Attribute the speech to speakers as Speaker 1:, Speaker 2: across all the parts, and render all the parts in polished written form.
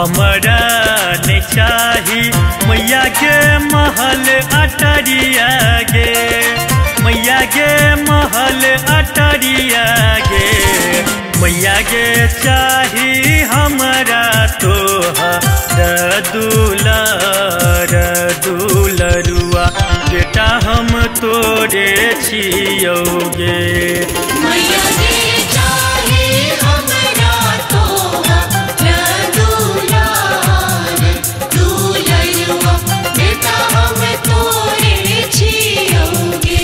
Speaker 1: हमरा ने चाही मैया के महल अटरिया गे, मैया के महल अटरिया गे, मैया के चाही हमरा तोहर दुलार दुलरुआ बेटा हम तोरे छियौगे।
Speaker 2: मैया के चाही हमरा तोहर दुलार दुलरुआ बेटा हम तोरे छियौगे।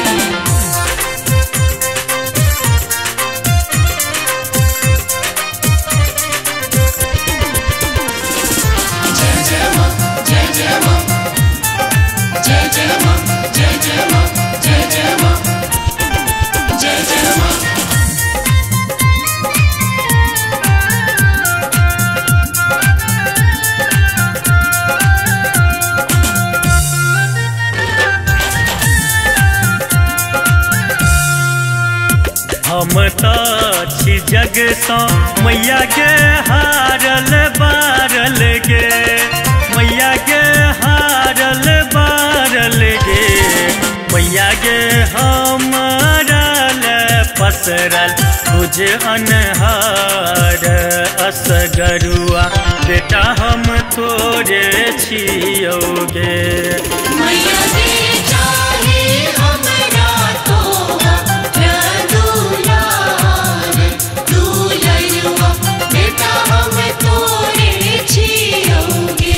Speaker 1: हम तो छी जग सो मैया के हारल बारल गे, मैया के हारल बारल गे, मैया गे हमारा पसरल तुझे अनहार असगरुआ बेटा हम तोरे छियौगे।
Speaker 2: मैया के चाही हमरा तोहर दुलार दुलरुआ बेटा हम तोरे छियौगे।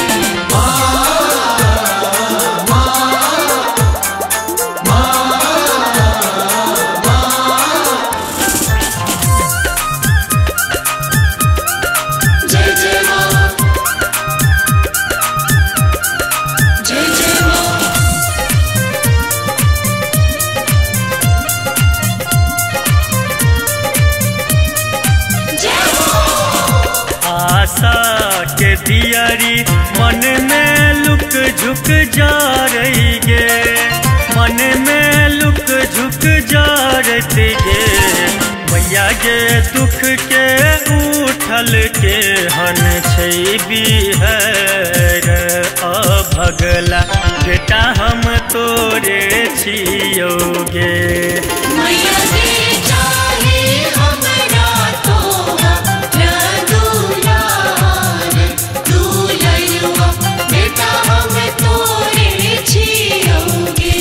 Speaker 1: आशा के दियारी मन में लुक झुक जा रही गे, मन में लुक झुक जा रही गे, मैया गे दुख के उठल के हन छै बिहर अभगला बेटा हम तोरे छियौगे।
Speaker 2: मैया के चाही हमरा तोहर दुलार दुलरुआ बेटा हम तोरे छियौगे।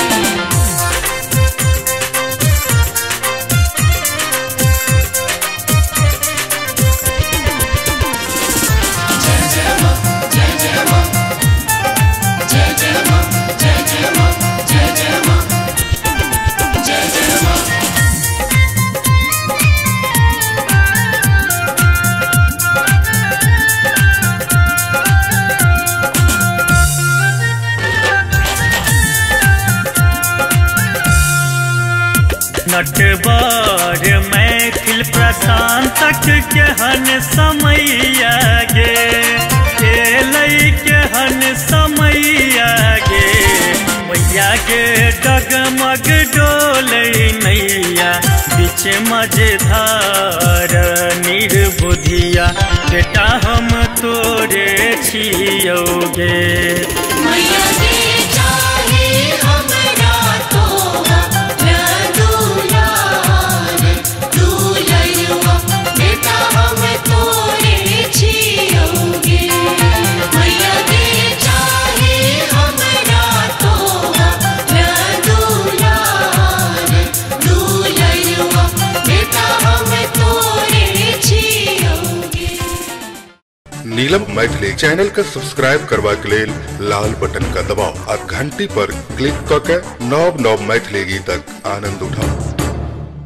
Speaker 1: नटवर मैथिल प्रशांतक केहन समैया गे, एलै केहन समैया गे, मैया गे डगमग डोलै नैया बीच मझधार निर्बुधिया बेटा हम तोरे छियौगे।
Speaker 2: मैया के चाही हमरा तोहर दुलार दुलरुआ बेटा हम तोरे छियौगे। मैया के चाही हमरा तोहर दुलार दुलरुआ बेटा हम तोरे छियौगे।
Speaker 3: नीलम मैथिली चैनल के सब्सक्राइब करवा के लेल लाल बटन का दबाव और घंटी पर क्लिक करके नव नव मैथिली गीतक आनंद उठाओ।